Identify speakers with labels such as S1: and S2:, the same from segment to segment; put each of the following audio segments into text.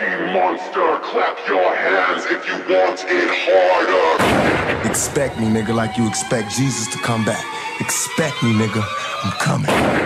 S1: monster, clap your hands if you want it harder.
S2: Expect me, nigga, like you expect Jesus to come back. Expect me, nigga, I'm coming.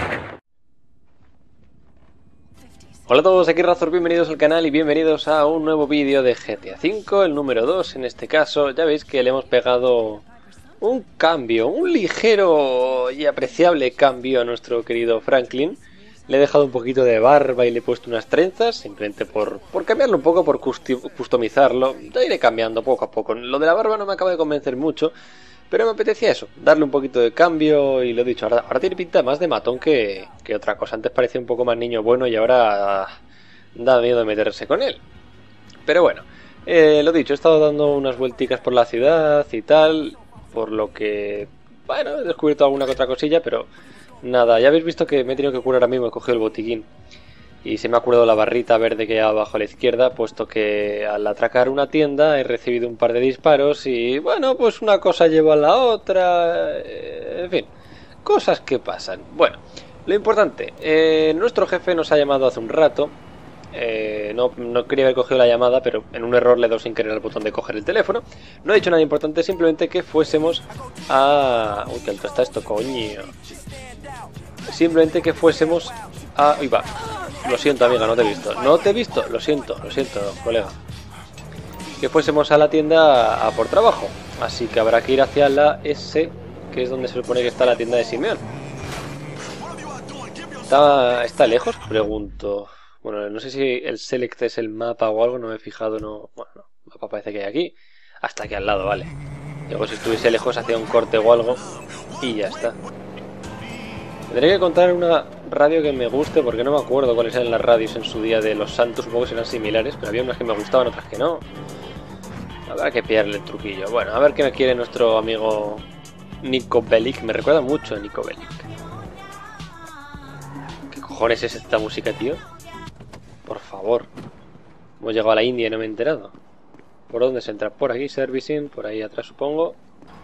S3: Hola a todos, aquí Razor, bienvenidos al canal y bienvenidos a un nuevo vídeo de GTA V, el número 2 en este caso. Ya veis que le hemos pegado un cambio, un ligero y apreciable cambio a nuestro querido Franklin. Le he dejado un poquito de barba y le he puesto unas trenzas, simplemente por cambiarlo un poco, por customizarlo. Ya iré cambiando poco a poco. Lo de la barba no me acaba de convencer mucho, pero me apetecía eso, darle un poquito de cambio y lo he dicho, ahora tiene pinta más de matón que otra cosa. Antes parecía un poco más niño bueno y ahora da miedo de meterse con él. Pero bueno, lo dicho, he estado dando unas vuelticas por la ciudad y tal, por lo que, bueno, he descubierto alguna que otra cosilla, pero nada, ya habéis visto que me he tenido que curar ahora mismo, he cogido el botiquín. Y se me ha curado la barrita verde que hay abajo a la izquierda, puesto que al atracar una tienda he recibido un par de disparos y bueno, pues una cosa lleva a la otra, en fin, cosas que pasan. Bueno, lo importante, nuestro jefe nos ha llamado hace un rato, no quería haber cogido la llamada, pero en un error le he dado sin querer al botón de coger el teléfono. No he dicho nada importante, simplemente que fuésemos a... Uy, qué alto está esto, coño. Simplemente que fuésemos a... Uy, va. Lo siento, amiga, no te he visto. No te he visto, lo siento, colega. Que fuésemos a la tienda a por trabajo. Así que habrá que ir hacia la S, que es donde se supone que está la tienda de Simeón. ¿Está lejos? Pregunto. Bueno, no sé si el select es el mapa o algo, no me he fijado, no. Bueno, no, el mapa parece que hay aquí. Hasta aquí al lado, vale. Luego si estuviese lejos hacía un corte o algo. Y ya está. Tendré que encontrar una radio que me guste, porque no me acuerdo cuáles eran las radios en su día de los Santos, supongo que serán similares, pero había unas que me gustaban, otras que no. Habrá que pillarle el truquillo. Bueno, a ver qué me quiere nuestro amigo Niko Bellic, me recuerda mucho a Niko Bellic. ¿Qué cojones es esta música, tío? Por favor. Hemos llegado a la India y no me he enterado. ¿Por dónde se entra? Por aquí, servicing, por ahí atrás supongo.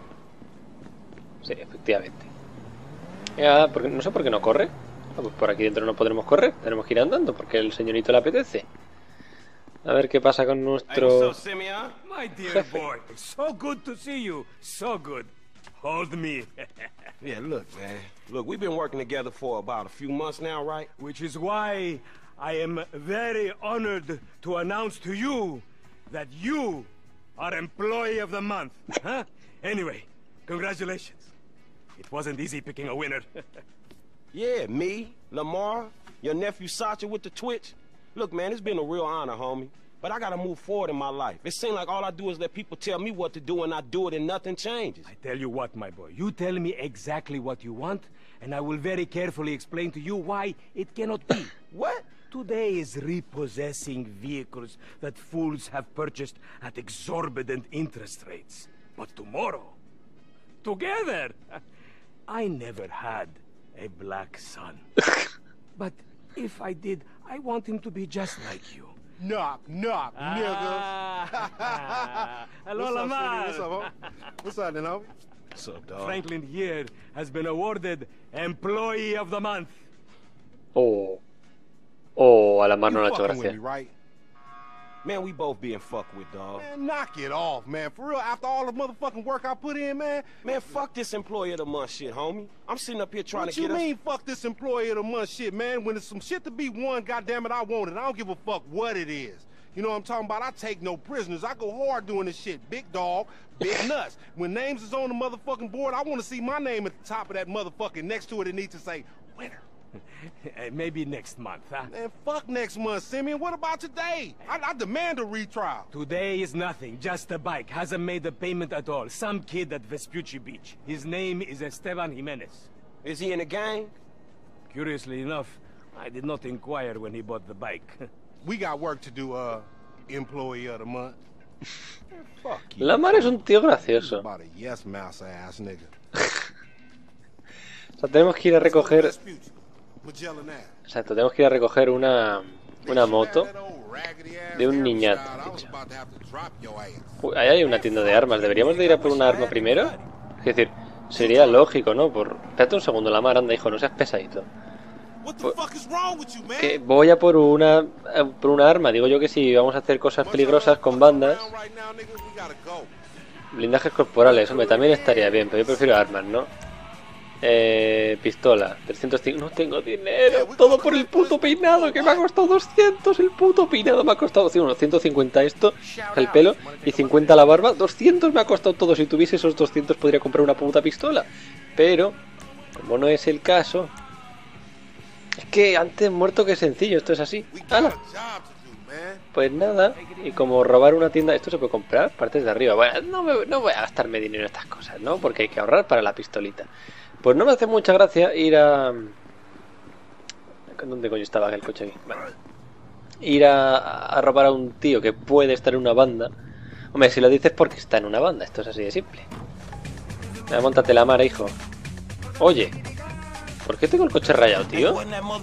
S3: Sí, efectivamente. Ya, porque no sé por qué no corre. Pues por aquí dentro no podremos correr. Tenemos que ir andando porque el señorito le apetece. A ver qué pasa con nuestro jefe.
S4: So good to see you. So good. Hold me.
S5: Yeah, look, man. Look, we've been working together for about a few months now, right?
S4: Which is why I am very honored to announce to you that you are Employee of the Month. Huh? Anyway, congratulations. It wasn't easy picking a winner.
S5: Yeah, me, Lamar, your nephew Sacha with the Twitch. Look, man, it's been a real honor, homie. But I gotta move forward in my life. It seems like all I do is let people tell me what to do and I do it and nothing changes.
S4: I tell you what, my boy. You tell me exactly what you want, and I will very carefully explain to you why it cannot be.
S5: What?
S4: Today is repossessing vehicles that fools have purchased at exorbitant interest rates. But tomorrow, together, I never had a black son. But if I did, I want him to be just like you.
S6: Knock, knock, niggas.
S4: Hello,
S6: Lamar.
S4: Lamar.
S6: What's up, homie? What's up, then, homie?
S5: What's up, dog?
S4: Franklin here has been awarded Employee of the Month.
S3: Oh, a la mano no le ha hecho
S6: fucking with me,
S3: gracia.
S6: right?
S5: Man, we both being fucked with, dog.
S6: Man, knock it off, man. For real, after all the motherfucking work I put in, man.
S5: Man, fuck this Employee of the Month shit, homie. I'm sitting up here trying
S6: What
S5: to
S6: you
S5: get
S6: mean, fuck this Employee of the Month shit, man? When there's some shit to be won, goddammit, I want it. I don't give a fuck what it is. You know what I'm talking about? I take no prisoners. I go hard doing this shit. Big dog, big nuts. When names is on the motherfucking board, I want to see my name at the top of that motherfucking next to it. It needs to say, winner.
S4: Maybe next month, huh?
S6: Man, fuck next month, Simeon. What about today? I demand a retrial.
S4: Today is nothing, just a bike. Hasn't made a payment at all. Some kid at Vespucci Beach. His name is Esteban Jimenez.
S5: Is he in the gang?
S4: Curiously enough, I did not inquire when he bought the bike.
S6: We got work to do, Employee of the Month. Fuck you.
S3: Lamar es un tío gracioso.
S6: About a yes mouse ass nigga.
S3: O sea, tenemos que ir a recoger...
S6: Magellan Ave.
S3: Exacto, tenemos que ir a recoger una moto de un niñato. Dicho. Uy, ahí hay una tienda de armas. ¿Deberíamos de ir a por una arma primero? Es decir, sería lógico, ¿no? Espérate un segundo, Lamar, anda, hijo, no seas pesadito. Que voy a por una por una arma. Digo yo que si vamos a hacer cosas peligrosas con bandas. Blindajes corporales, hombre, también estaría bien, pero yo prefiero armas, ¿no? Pistola, 305. No tengo dinero, todo por el puto peinado, que me ha costado 200. El puto peinado me ha costado, sí, unos 150 esto, el pelo, y 50 la barba. 200 me ha costado todo. Si tuviese esos 200 podría comprar una puta pistola. Pero, como no es el caso, es que antes muerto que sencillo, esto es así. ¡Hala! Pues nada, y como robar una tienda, ¿esto se puede comprar? Partes de arriba. Bueno, no voy a gastarme dinero en estas cosas, ¿no? Porque hay que ahorrar para la pistolita. Pues no me hace mucha gracia ir a... ¿Dónde coño estaba aquel coche aquí? Vale. Ir a robar a un tío que puede estar en una banda. Hombre, si lo dices porque está en una banda, esto es así de simple. Móntate la mara, hijo. Oye, ¿por qué tengo el coche rayado, tío?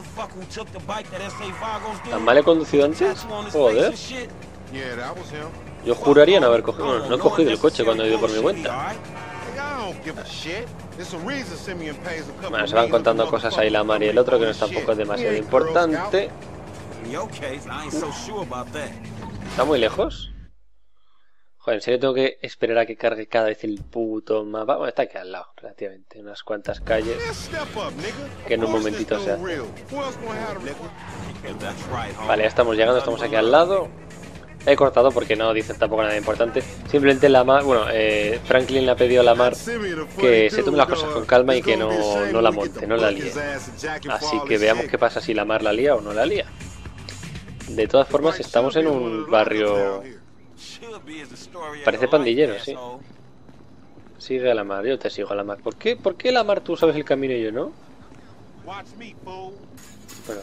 S3: ¿Tan mal he conducido antes? Joder. Yo juraría no haber cogido... Bueno, no he cogido el coche cuando he ido por mi cuenta. Bueno, se van contando cosas ahí la Mar y el otro, que no es tampoco demasiado importante. ¿Está muy lejos? Joder, ¿en serio tengo que esperar a que cargue cada vez el puto mapa? Bueno, está aquí al lado, relativamente. Unas cuantas calles que en un momentito se hace. Vale, ya estamos llegando, estamos aquí al lado. He cortado porque no dicen tampoco nada importante. Simplemente la Mar, bueno, Franklin le ha pedido a la Mar que se tome las cosas con calma y que no la monte, no la líe. Así que veamos qué pasa si la Mar la lía o no la lía. De todas formas, estamos en un barrio... Parece pandillero, sí. Sigue a la Mar, yo te sigo a la Mar. ¿Por qué la Mar tú sabes el camino y yo no? Bueno.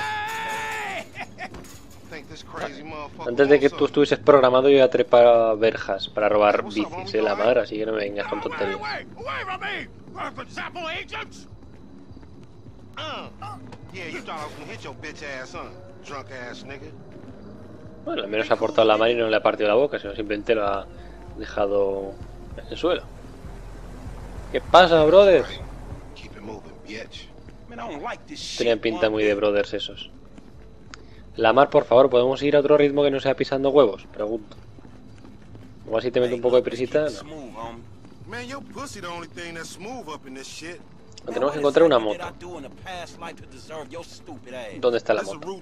S3: Antes de que tú estuvieses programado, yo ya trepaba verjas para robar bicis, la Mar, así que no me vengas con tonterías. Bueno, al menos ha aportado la Mar y no le ha partido la boca, sino simplemente lo ha dejado en el suelo. ¿Qué pasa, brothers? Tenían pinta muy de brothers esos. La Mar, por favor, ¿podemos ir a otro ritmo que no sea pisando huevos? Pregunto. O así te meto un poco de prisita, no. Tenemos que encontrar una moto. ¿Dónde está la moto?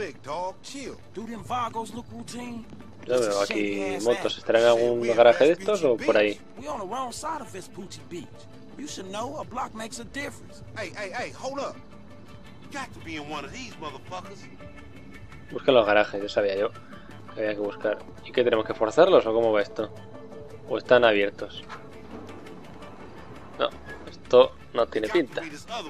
S3: No veo aquí motos. ¿Estarán en algún garaje de estos o por ahí? Busca los garajes, yo sabía yo que había que buscar. ¿Y qué tenemos que forzarlos o cómo va esto? ¿O están abiertos? No, esto no tiene pinta.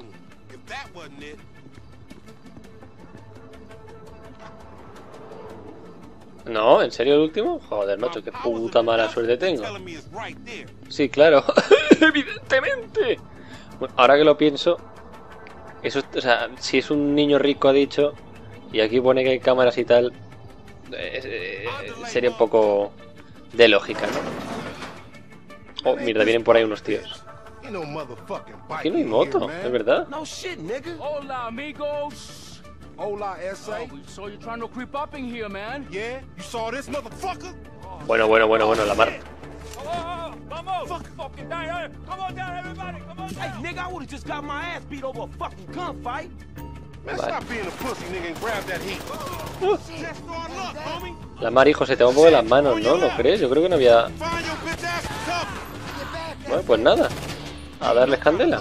S3: No, ¿en serio el último? Joder, macho, qué puta mala suerte tengo. Sí, claro, evidentemente. Bueno, ahora que lo pienso, eso, o sea, si es un niño rico ha dicho, y aquí pone que hay cámaras y tal, sería un poco de lógica, ¿no? Oh, mira, vienen por ahí unos tíos. Aquí no hay moto, ¿es verdad?
S4: Hola, amigos. Hola, S.A. So you're trying to creep up in here, man? Yeah, you saw this motherfucker?
S3: Bueno, la Mar.
S4: Vamos, fucking down. Come on down, everybody. Come on down. Hey, nigga, I would've just got my ass beat over a fucking gunfight. Man, stop being a pussy, nigga, and grab that heat. Just start luck, homie.
S3: La Mar, hijo, se te va un poco de las manos, ¿no? ¿No crees? Yo creo que no había... Bueno, pues nada. A darles candela.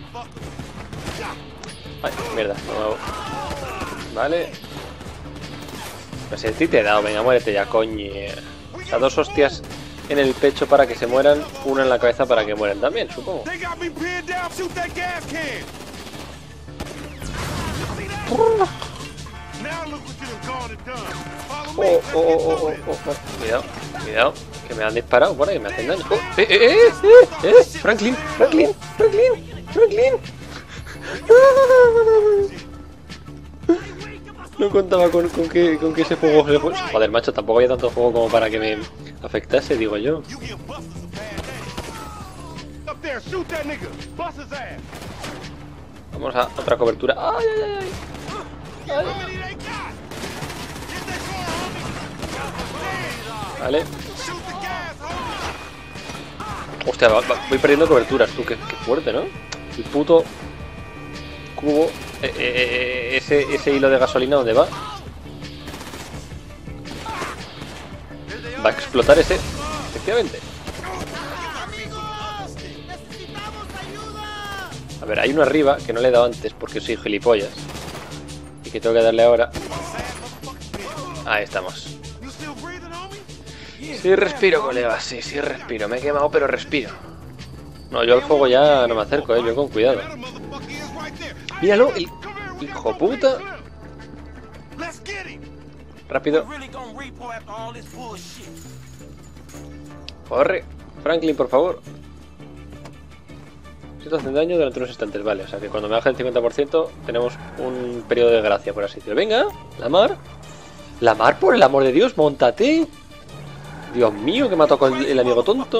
S3: Ay, mierda, no. Vale. Pues el ti te he dado, venga, muérete ya, coño. O sea, 2 hostias en el pecho para que se mueran, una en la cabeza para que mueran también, supongo. Cuidado, que me han disparado por ahí, me hacen daño. Franklin. No contaba con que ese fuego... Joder, macho, tampoco había tanto fuego como para que me afectase, digo yo. Vamos a otra cobertura. ¡Ay! Vale. Hostia, voy perdiendo coberturas, tú, qué fuerte, ¿no? El puto cubo. Ese hilo de gasolina, ¿dónde va? Va a explotar ese, efectivamente. A ver, hay uno arriba que no le he dado antes porque soy gilipollas. Y que tengo que darle ahora. Ahí estamos. Sí respiro, colega, sí respiro. Me he quemado, pero respiro. No, yo al fuego ya no me acerco, yo con cuidado. Míralo, el hijo puta. Rápido. Corre, Franklin, por favor. Esto hace daño durante unos instantes, vale. O sea que cuando me baje el 50% tenemos un periodo de gracia, por así decirlo. Venga, Lamar. Lamar, por el amor de Dios, móntate. Dios mío, que me ha tocado el amigo tonto.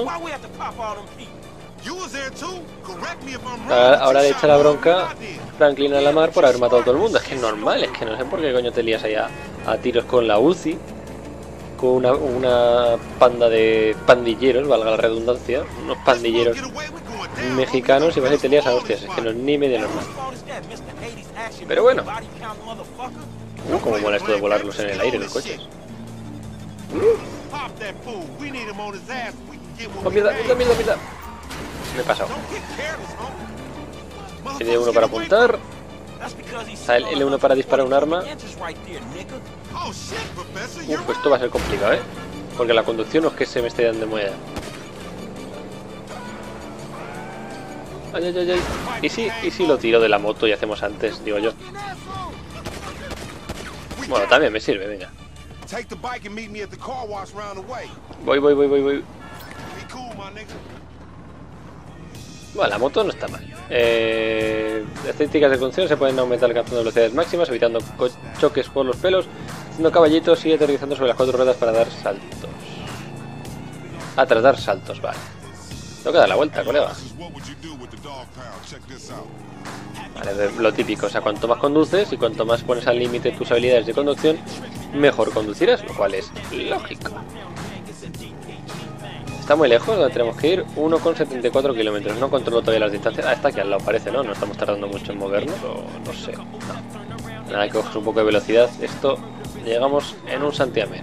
S3: Ahora le echa la bronca Franklin a Lamar por haber matado a todo el mundo. Es que es normal, es que no sé por qué coño te lías ahí a tiros con la UCI. Con una panda de pandilleros, valga la redundancia. Unos pandilleros mexicanos y vas y te lías a hostias. Es que no es ni medio normal. Pero bueno. Como mola esto de volarlos en el aire, los coches. Oh, mierda. Me he pasado. L1 para apuntar. El L1 para disparar un arma. Pues esto va a ser complicado, ¿eh? Porque la conducción no es que se me esté dando muy allá. Ay. ¿Y si lo tiro de la moto y hacemos antes, digo yo? Bueno, también me sirve, venga. Voy. Bueno, la moto no está mal. Estéticas de conducción se pueden aumentar alcanzando velocidades máximas, evitando choques por los pelos, haciendo caballitos y aterrizando sobre las 4 ruedas para dar saltos. Tras dar saltos, vale. Tengo que dar la vuelta, colega. Vale, lo típico, o sea, cuanto más conduces y cuanto más pones al límite tus habilidades de conducción, mejor conducirás, lo cual es lógico. Está muy lejos, donde tenemos que ir, 1,74 kilómetros. No controlo todavía las distancias. Está aquí al lado, parece, ¿no? No estamos tardando mucho en movernos, o no sé. No. Nada, que coges un poco de velocidad. Esto, llegamos en un santiamén.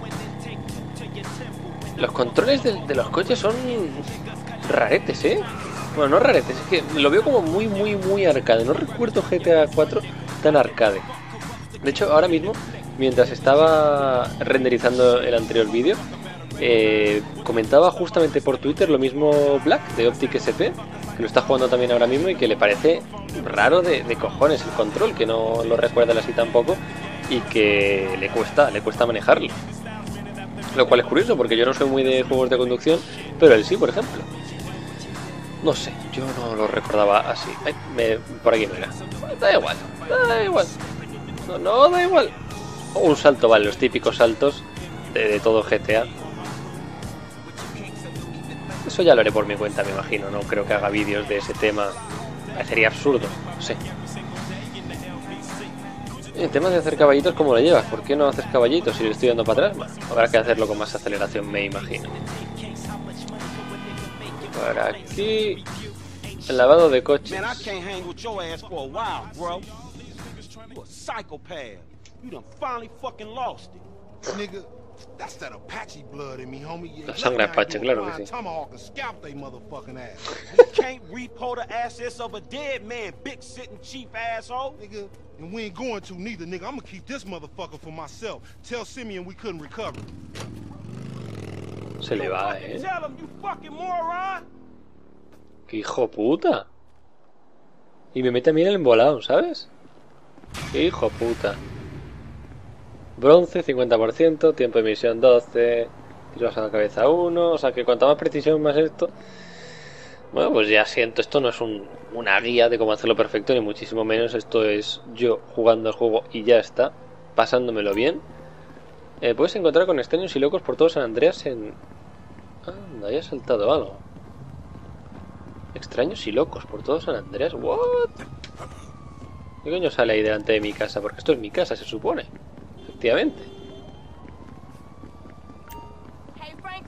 S3: Los controles de los coches son raretes, ¿eh? Bueno, no raretes, es que lo veo como muy arcade. No recuerdo GTA 4 tan arcade. De hecho, ahora mismo, mientras estaba renderizando el anterior vídeo, comentaba justamente por Twitter lo mismo Black de Optic SP, que lo está jugando también ahora mismo y que le parece raro de cojones el control, que no lo recuerda así tampoco y que le cuesta manejarlo. Lo cual es curioso porque yo no soy muy de juegos de conducción, pero él sí, por ejemplo. No sé, yo no lo recordaba así. Ay, por aquí no era. Da igual. No, da igual. Un salto, vale, los típicos saltos de todo GTA. Eso ya lo haré por mi cuenta, me imagino. No creo que haga vídeos de ese tema. Parecería absurdo, no sé. En temas de hacer caballitos, ¿cómo lo llevas? ¿Por qué no haces caballitos si lo estoy dando para atrás? Bueno, habrá que hacerlo con más aceleración, me imagino. Por aquí... El lavado de coches.
S6: That's that Apache blood in me, homie.
S3: La sangre Apache, claro que sí.
S6: Tomahawk and scalp they motherfucking ass.
S5: You can't repo the assets of a dead man, big sitting chief asshole.
S6: Nigga, and we ain't going to neither, nigga. I'm gonna keep this motherfucker for myself. Tell Simeon we couldn't recover.
S3: Se le va,
S5: Tell him, you fucking moron.
S3: ¡Qué hijo puta! Y me mete a mí en el embolado, ¿sabes? ¡Qué hijo puta! Bronce 50%, tiempo de misión 12, tiros a la cabeza 1, o sea que cuanta más precisión más esto. Bueno, pues ya siento, esto no es una guía de cómo hacerlo perfecto, ni muchísimo menos, esto es yo jugando el juego y ya está, pasándomelo bien. Puedes encontrar con extraños y locos por todo San Andreas en... Anda, ya ha saltado algo. Extraños y locos por todo San Andreas, ¿what? ¿Qué coño sale ahí delante de mi casa? Porque esto es mi casa, se supone. Efectivamente.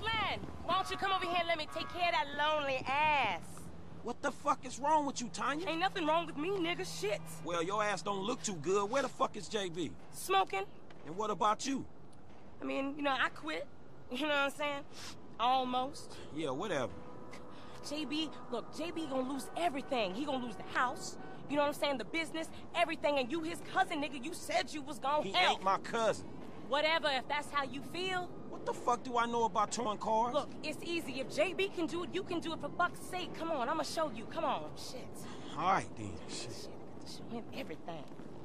S7: don't you come over here and let me take care of that lonely ass?
S5: What the fuck is wrong with you, Tanya?
S7: Ain't nothing wrong with me, nigga. Shit.
S5: Well, your ass don't look too good. Where the fuck is JB?
S7: Smoking.
S5: And what about you?
S7: I mean, you know, I quit. You know what I'm saying? Almost.
S5: Yeah, whatever.
S7: JB, look, JB gonna lose everything. He gonna lose the house, you know what I'm saying, the business, everything, and you his cousin, nigga. You said you was gonna
S5: He
S7: help.
S5: ain't my cousin.
S7: Whatever, if that's how you feel.
S5: What the fuck do I know about towing cars?
S7: Look, it's easy. If JB can do it, you can do it, for fuck's sake. Come on, I'ma show you. Come on. Shit.
S5: All right, then. Shit.
S7: Shit, show him everything.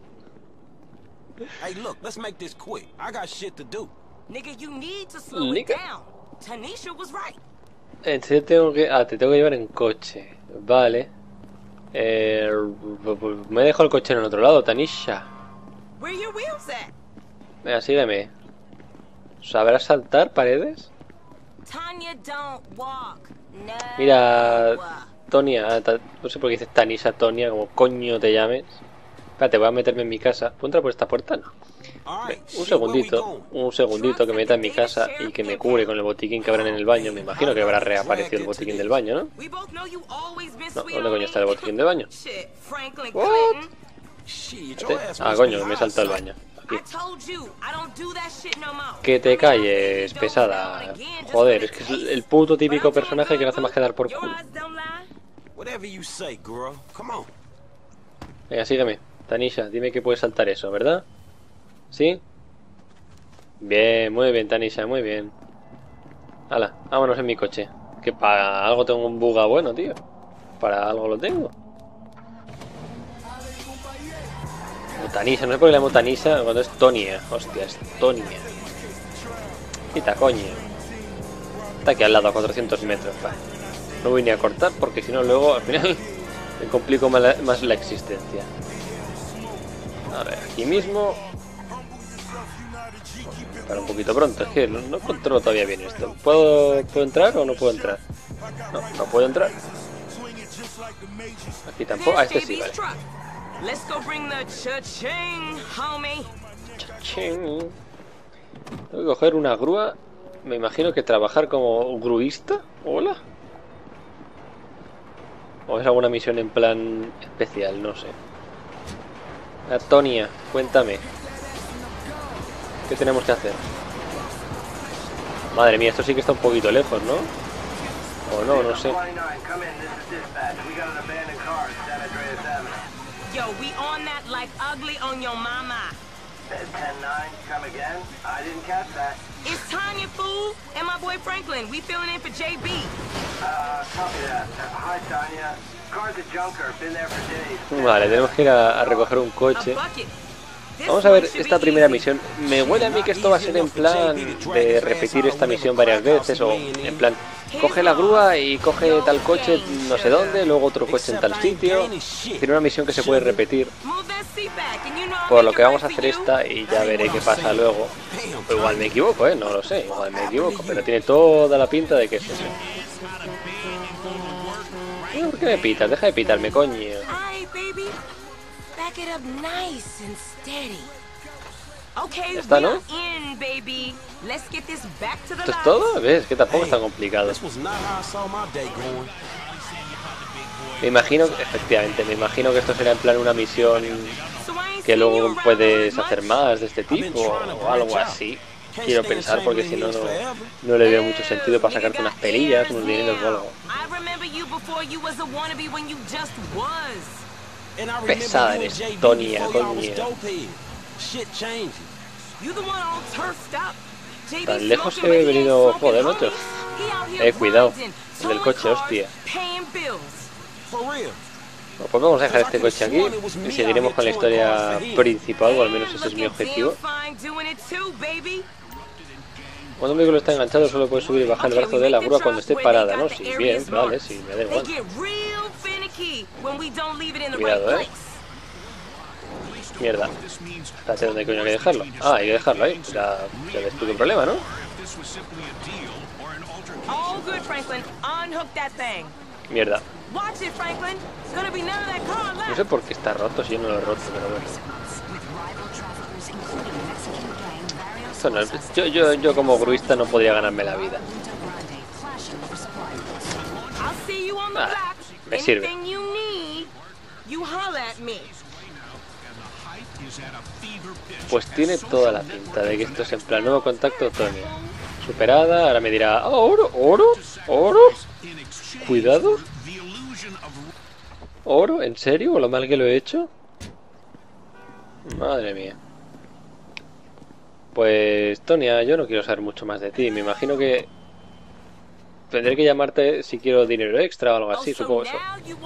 S5: Hey, look, let's make this quick. I got shit to do.
S7: Nigga, you need to slow it down. Tanisha was right.
S3: En serio tengo que... Ah, te tengo que llevar en coche. Vale. Me he dejado el coche en el otro lado, Tanisha.
S7: Where your wheels at?
S3: Venga, sígueme. ¿Sabrás saltar paredes?
S7: Tanya don't walk. No.
S3: Mira, Tonia, no sé por qué dices Tanisha, Tonia, como coño te llames. Espérate, voy a meterme en mi casa. ¿Puedo entrar por esta puerta? No. Un segundito que me meta en mi casa y que me cubre con el botiquín que habrán en el baño. Me imagino que habrá reaparecido el botiquín del baño, ¿no? No, ¿dónde coño está el botiquín del baño? ¿What? Ah, coño, me he saltado el baño. Aquí. Que te calles, pesada. Joder, es que es el puto típico personaje que no hace más que dar por culo. Venga, sígueme. Tanisha, dime que puedes saltar eso, ¿verdad? ¿Sí? Bien, muy bien, Tanisha, muy bien. Hala, vámonos en mi coche. Que para algo tengo un buga bueno, tío. Para algo lo tengo. Tanisha, no sé por qué le llamo Tanisha cuando es Tonia. Hostia, es Tonia. Quita, coño. Está aquí al lado, a 400 metros. Va. No voy ni a cortar porque si no luego al final me complico más la existencia. A ver, aquí mismo. Para un poquito pronto, es que no controlo todavía bien esto. ¿Puedo entrar o no puedo entrar? No, no puedo entrar. Aquí tampoco. Ah, este sí, vale. Cha-ching. Tengo que coger una grúa. Me imagino que trabajar como gruista. Hola. O es alguna misión en plan especial, no sé. Tonia, cuéntame. ¿Qué tenemos que hacer? Madre mía, esto sí que está un poquito lejos, ¿no? O no, no sé.
S7: Yo, we on that like ugly on your mama.
S8: 10-9, come again? I didn't catch that.
S7: It's Tanya, fool, and my boy Franklin. We filling in for JB.
S8: Copy that. Hi, Tanya. Car's a junker. Been there for days.
S3: Vale, tenemos que ir a recoger un coche. Vamos a ver esta primera misión. Me huele a mí que esto va a ser en plan de repetir esta misión varias veces. O en plan, coge la grúa y coge tal coche no sé dónde, luego otro coche en tal sitio. Tiene una misión que se puede repetir. Por lo que vamos a hacer esta y ya veré qué pasa luego. O igual me equivoco, no lo sé, igual me equivoco. Pero tiene toda la pinta de que es eso. ¿Por qué me pitas? Deja de pitarme, coño. Ya está, ¿no? ¿Esto es todo? ¿Ves? Que tampoco es tan complicado. Me imagino, efectivamente, me imagino que esto será en plan una misión que luego puedes hacer más de este tipo o algo así. Quiero pensar porque si no, no le veo mucho sentido para sacarte unas perillas, unos dineros o algo. Pesada eres, Tonia, coño. Tan lejos he venido, joder, macho. Cuidado, el del coche, hostia. Bueno, pues vamos a dejar este coche aquí y seguiremos con la historia principal, o al menos ese es mi objetivo. Cuando un vehículo está enganchado solo puedes subir y bajar el brazo de la grúa cuando esté parada, ¿no? Sí, bien, vale, sí, me da igual. Cuidado, Mierda. Espérate, ¿dónde coño hay que dejarlo? Ah, hay que dejarlo ahí. Ya ves tú qué problema, ¿no? Mierda. No sé por qué está roto, si yo no lo he roto, pero bueno. Esto no, yo como gruista no podría ganarme la vida. Ah, me sirve.
S7: Anything you need, you holler at me.
S3: Pues tiene toda la pinta de que esto es en plan nuevo contacto, Tonya. Superada, ahora me dirá, oro, oro, oro. Cuidado. ¿Oro? ¿En serio? ¿O lo mal que lo he hecho? Madre mía. Pues, Tonya, yo no quiero saber mucho más de ti. Me imagino que tendré que llamarte si quiero dinero extra o algo así, supongo eso.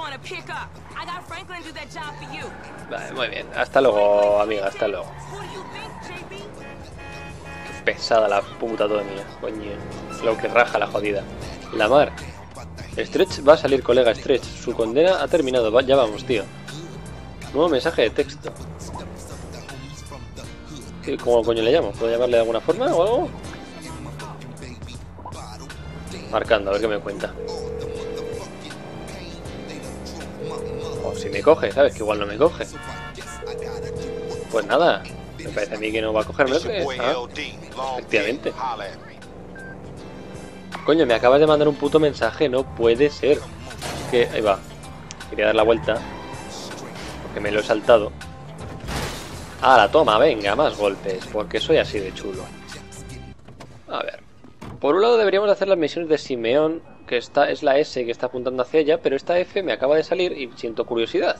S3: Vale, muy bien. Hasta luego, amiga, hasta luego. Qué pesada la puta Tonya. Coño, lo que raja la jodida. La mar. Stretch va a salir, colega Stretch. Su condena ha terminado. Ya vamos, tío. Nuevo mensaje de texto. ¿Cómo coño le llamo? ¿Puedo llamarle de alguna forma o algo? Marcando, a ver qué me cuenta. O si me coge, ¿sabes? Que igual no me coge. Pues nada, me parece a mí que no va a cogerme. Efectivamente. Coño, me acabas de mandar un puto mensaje, no puede ser. Que ahí va. Quería dar la vuelta porque me lo he saltado. Ahora, toma, venga, más golpes, porque soy así de chulo. A ver. Por un lado deberíamos hacer las misiones de Simeón, que es la S que está apuntando hacia ella, pero esta F me acaba de salir y siento curiosidad.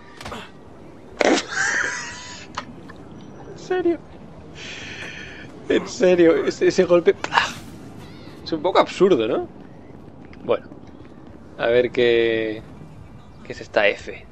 S3: ¿En serio? ¿En serio? Ese golpe... Es un poco absurdo, ¿no? Bueno. A ver qué es esta F.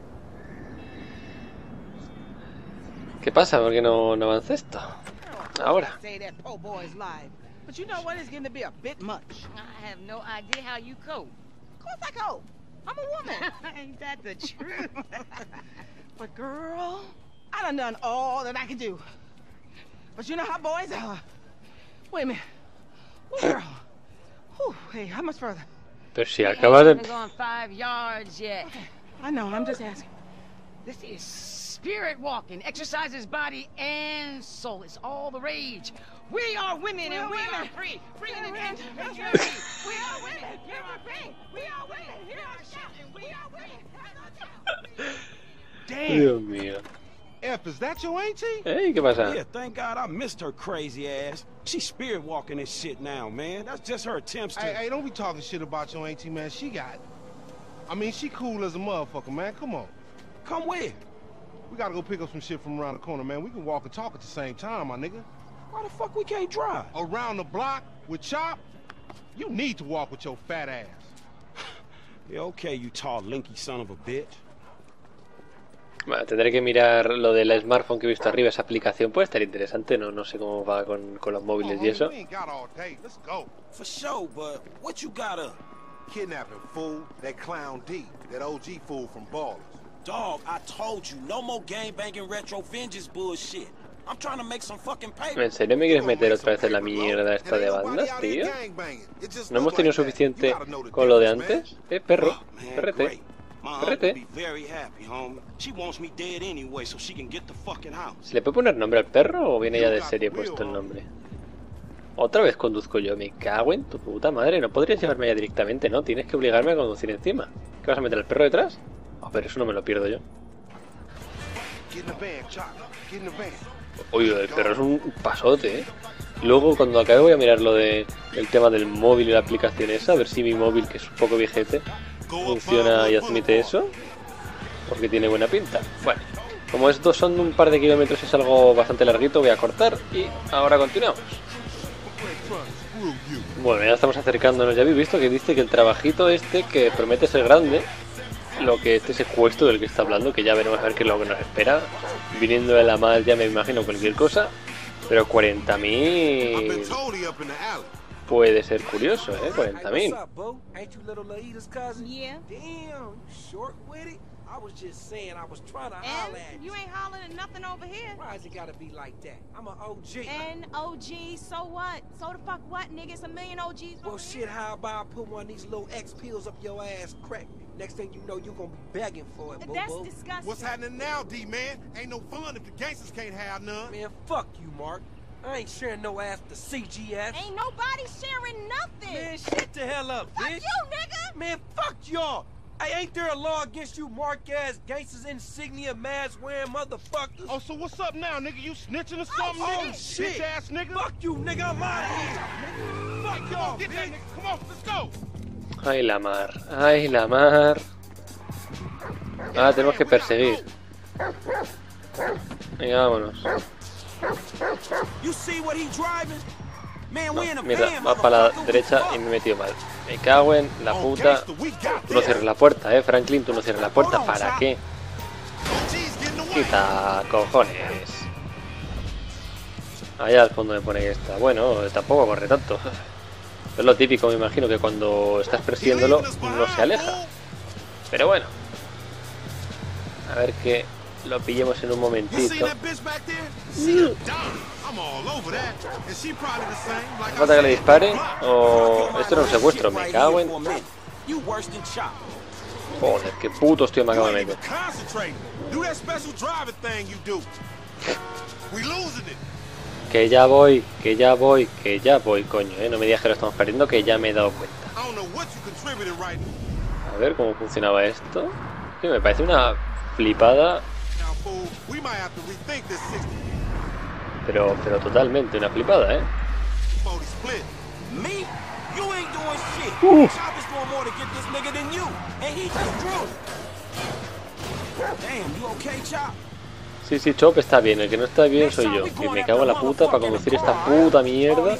S3: ¿Qué pasa? ¿Por qué no avanza esto? Ahora.
S9: But you know what? It's getting to be a bit much.
S10: I have no idea how you cope.
S9: Of course I cope. I'm a woman.
S10: Ain't that the truth?
S9: But girl, I done all that I can do. But you know how boys are. Wait a minute. Oh, girl. Whew, hey, how much further?
S3: Pero si acabas de...
S10: We're going 5 yards yet.
S9: Okay. I know, I'm just asking.
S10: This is spirit walking. Exercises body and soul. It's all the rage. We are women and we are free. Free in the dance. We are women. You are free. We are women. You are shouting. We are women.
S6: Damn.
S3: Dios mío.
S6: F, is that your auntie?
S3: Hey, ¿qué pasa?
S5: Yeah, thank God I missed her crazy ass. She's spirit walking this shit now, man. That's just her attempts to...
S6: Hey, don't be talking shit about your auntie, man. She got it. I mean, she cool as a motherfucker, man. Come on.
S5: Come where?
S6: We gotta go pick up some shit from around the corner, man. We can walk and talk at the same time, my nigga.
S5: Why the fuck we can't drive?
S6: Around the block with Chop? You need to walk with your fat ass.
S5: Yeah, okay, you tall, linky son of a bitch.
S3: Bueno, tendré que mirar lo del smartphone que he visto arriba. Esa aplicación puede estar interesante. No sé cómo va con los móviles y eso.
S6: We ain't got all day. Let's go.
S5: For sure, but what you got up?
S6: Kidnapping, fool. That clown D. That OG fool from Ballers.
S5: Dog, I told you, no more gang-banging retro vengeance bullshit. I'm trying to make some fucking paper.
S3: ¿En serio me quieres meter otra vez en la mierda esta de bandas, tío? ¿No hemos tenido suficiente con lo de antes? Perro, perrete. Perrete. ¿Se le puede poner nombre al perro o viene ya de serie puesto el nombre? Otra vez conduzco yo, me cago en tu puta madre. No podrías llevarme ya directamente, ¿no? Tienes que obligarme a conducir encima. ¿Qué vas a meter al perro detrás? Oh, pero eso no me lo pierdo yo. Oye, el perro es un pasote, ¿eh? Luego, cuando acabe, voy a mirar lo de el tema del móvil y la aplicación esa, a ver si mi móvil, que es un poco viejete, funciona y admite eso, porque tiene buena pinta. Bueno, como estos son un par de kilómetros y es algo bastante larguito, voy a cortar y ahora continuamos. Bueno, ya estamos acercándonos. Ya habéis visto que dice que el trabajito este, que promete ser grande, lo que este secuestro del que está hablando, que ya veremos a ver qué es lo que nos espera. Viniendo de la más ya me imagino cualquier cosa, pero 40.000 puede ser curioso, ¿eh? 40.000.
S7: Yeah.
S9: Damn, short with it. I was just saying I was trying to holler at
S7: You ain't hollering at nothing over here.
S9: Why's it gotta be like that? I'm an OG.
S7: And OG, so what? So the fuck what, nigga? It's a million OGs
S9: Well,
S7: over
S9: shit,
S7: here.
S9: how about I put one of these little X pills up your ass crack? Next thing you know, you're gonna be begging for it,
S7: That's
S9: boo-boo.
S7: disgusting.
S6: What's happening now, D-man? Ain't no fun if the gangsters can't have none.
S9: Man, fuck you, Mark.
S11: I ain't sharing no ass to CGF.
S7: Ain't nobody sharing nothing.
S11: Man, shut the hell up,
S7: Fuck
S11: bitch.
S7: you, nigga.
S11: Man, fuck y'all. Hey, ain't there a law against you mark-ass gangsters, insignia, mask-wearing motherfuckers?
S6: Oh, so what's up now, nigga? You snitching or something,
S11: Oh,
S6: nigga?
S11: shit.
S6: Bitch ass nigga.
S11: Fuck you, nigga. I'm out of here. Nigga. Fuck y'all,
S6: Get that
S11: bitch.
S6: nigga. Come on, let's go.
S3: Ay, la mar. Ay, la mar. Ah, tenemos que perseguir. Venga, vámonos.
S11: You see what he driving? Man, we in a
S3: Mierda,
S11: van,
S3: va para la
S11: motherfucker.
S3: derecha y me he metido mal. Me cago en la puta. Tú no cierres la puerta, Franklin, tú no cierres la puerta. ¿Para qué? Quita, cojones. Allá al fondo me pone que está. Bueno, tampoco corre tanto. Es lo típico, me imagino, que cuando estás persiguiéndolo no se aleja. Pero bueno. A ver que lo pillemos en un momentito. ¿Falta que le dispare? ¿O esto era un secuestro? Me cago en... Joder, qué putos tío me acabo de meter. Que ya voy, coño, no me digas que lo estamos perdiendo, que ya me he dado cuenta. A ver cómo funcionaba esto. Que me parece una flipada. Pero totalmente una flipada, Sí, sí, Chop está bien, el que no está bien soy yo. Que me cago en la puta para conducir esta puta mierda.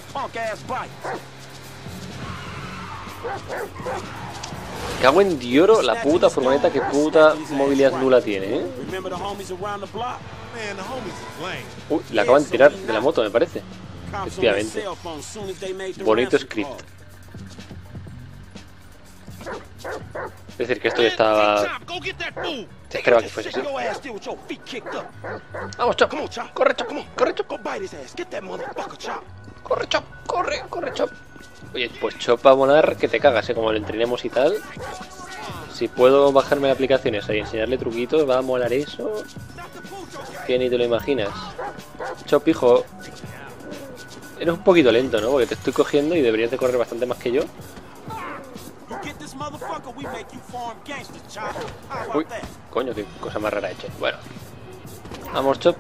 S3: Cago en Dioro, la puta furgoneta, que puta movilidad nula tiene, Uy, la acaban de tirar de la moto, me parece. Efectivamente. Bonito script. Es decir, que esto ya estaba... Se esperaba que fuese así. Vamos, Chop. Corre, Chop. Corre, Chop. Corre, Chop. Corre, Chop. Oye, pues Chop va a volar que te cagas, como lo entrenemos y tal. Si puedo bajarme aplicaciones y enseñarle truquitos, va a molar eso. Que ni te lo imaginas. Chop, hijo. Eres un poquito lento, ¿no? Porque te estoy cogiendo y deberías de correr bastante más que yo. Uy, coño, qué cosa más rara he hecho. Bueno. Vamos, Chop.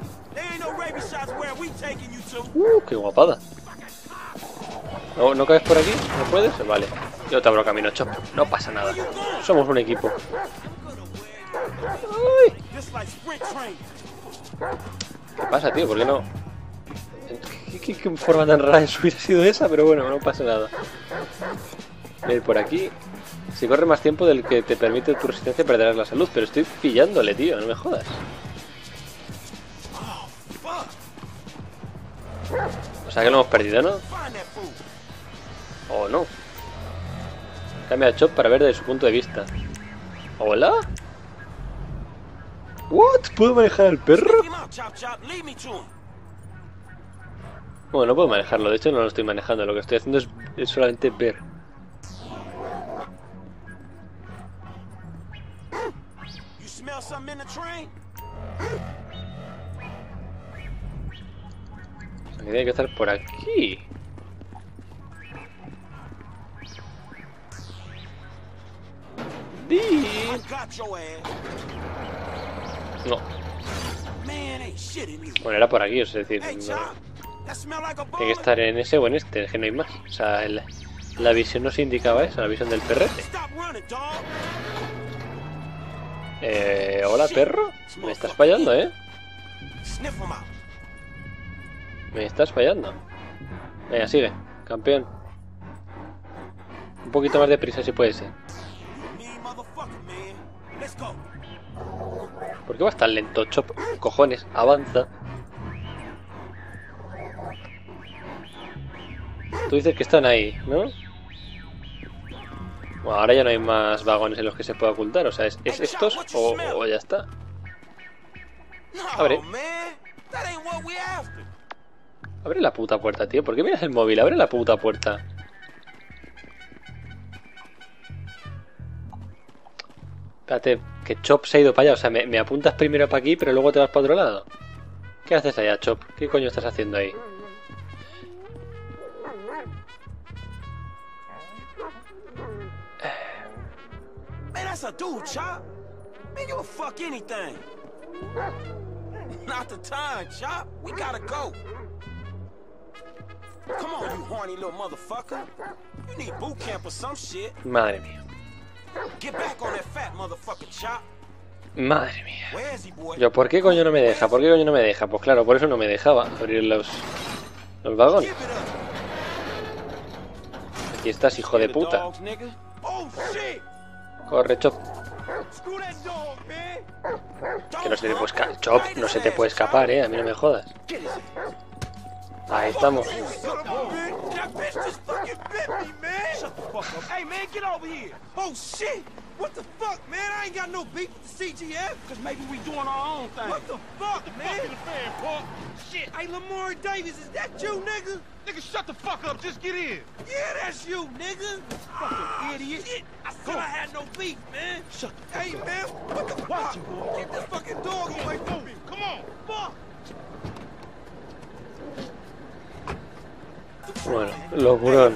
S3: Qué guapada. ¿No caes por aquí? ¿No puedes? Vale. Yo te abro camino, Chop. No pasa nada. Somos un equipo. Uy. ¿Qué pasa, tío? ¿Por qué no? ¿Qué forma tan rara de subir ha sido esa? Pero bueno, no pasa nada. Voy a ir por aquí. Si corre más tiempo del que te permite tu resistencia, perderás la salud. Pero estoy pillándole, tío. No me jodas. O sea que lo hemos perdido, ¿no? ¿O no? Cambia a Chop para ver desde su punto de vista. ¿Hola? ¿What? ¿Puedo manejar al perro? Bueno, no puedo manejarlo. De hecho, no lo estoy manejando. Lo que estoy haciendo es solamente ver. Tiene que estar por aquí. No. Bueno, era por aquí, es decir, no. Tiene que estar en ese o en este, es que no hay más. O sea, la visión nos indicaba eso, la visión del perrete. Hola, perro. Me estás fallando, Me estás fallando. Venga, sigue, campeón. Un poquito más de prisa si puede ser. ¿Por qué vas tan lento, Chop? Cojones, avanza. Tú dices que están ahí, ¿no? Bueno, ahora ya no hay más vagones en los que se pueda ocultar. O sea, ¿es estos o ya está? Abre. Abre la puta puerta, tío. ¿Por qué miras el móvil? Abre la puta puerta. Espérate, que Chop se ha ido para allá. O sea, me apuntas primero para aquí, pero luego te vas para otro lado. ¿Qué haces allá, Chop? ¿Qué coño estás haciendo ahí?
S5: Man, that's a dude, Chop. Man, you a fuck anything. Not the time, Chop. We gotta go. Come on, you horny little motherfucker. You need boot camp or some shit.
S3: Madre mía.
S5: Get back on that fat motherfucker, Chop.
S3: Madre mía.
S5: Where is he, boy?
S3: Yo, ¿por qué coño no me deja? ¿Por qué coño no me deja? Pues claro, por eso no me dejaba abrir los vagones. Aquí estás, hijo de puta. Corre, Chop. Que no se te puede escapar. Chop, no se te puede escapar, a mí no me jodas. Ahí estamos.
S11: Hey man, get over here. Oh shit! What the fuck, man? I ain't got no beef with the CGF.
S5: Cause maybe we doing our own thing.
S11: What the fuck, man? Shit, hey Lamar Davis, is that you, nigga? Nigga, shut the fuck up. Just get in. Yeah, that's you, nigga. Fucking idiot. Shit, I said I had no beef, man. Shut the hey, man, what the fuck? Get this fucking dog away from me. Come on, fuck.
S3: Bueno, locurón.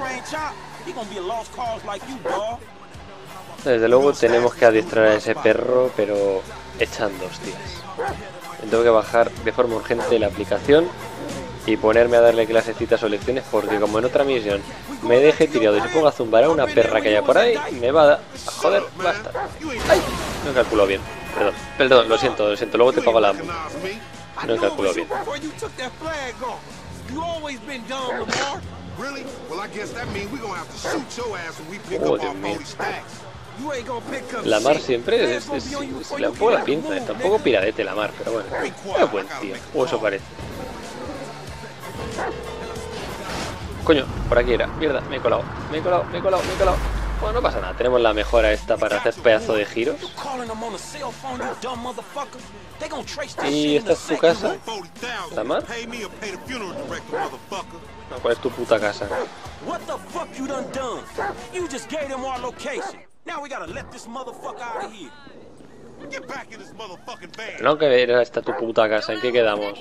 S3: Desde luego tenemos que adiestrar a ese perro, pero echando hostias. Tengo que bajar de forma urgente la aplicación y ponerme a darle clasecitas o lecciones, porque como en otra misión me deje tirado y se ponga a zumbar a una perra que haya por ahí, me va a joder, basta. ¡Ay! No he calculado bien. Perdón, lo siento, luego te pago la... No he calculado bien.
S11: You always been dumb, Lamar. Really? Well, I guess that means we're gonna have to shoot your ass when we pick up our 40 stacks. You ain't gonna pick up
S3: Lamar siempre se le un poco la pinza, está un poco piradete Lamar, pero bueno, es buen tío, o eso parece. Coño, por aquí era, mierda, me he colado. Bueno, no pasa nada, tenemos la mejora esta para hacer pedazo de giros. ¿Y esta es tu casa, Lamar? No, ¿cuál es tu puta casa? No, que era esta tu puta casa, ¿en qué quedamos?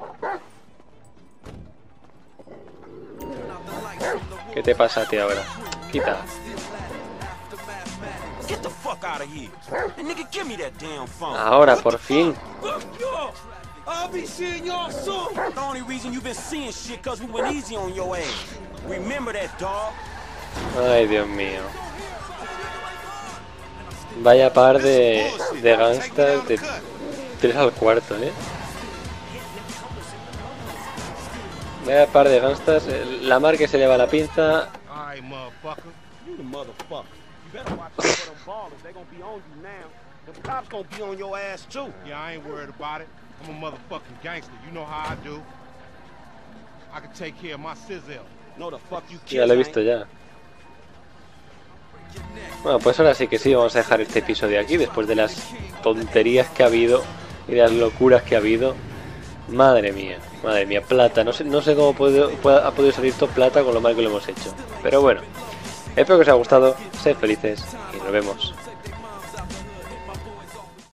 S3: ¿Qué te pasa a ti ahora? Quita. Ahora, por fin. Ay, Dios mío. Vaya par de gangstas de 3 al cuarto, Vaya par de gangstas. Lamar que se le va la pinza.
S5: Better watch out for them ballers. They gonna be on you now. The cops gonna be on your ass too.
S6: Yeah, I ain't worried about it. I'm a motherfucking gangster. You know how I do. I can take care of my sizzle.
S5: No, the fuck you
S3: ya lo he visto ya. Bueno, pues ahora sí que sí, vamos a dejar este episodio aquí después de las tonterías que ha habido y de las locuras que ha habido. Madre mía, plata. No sé cómo ha podido salir todo plata con lo mal que lo hemos hecho. Pero bueno. Espero que os haya gustado, sed felices y nos vemos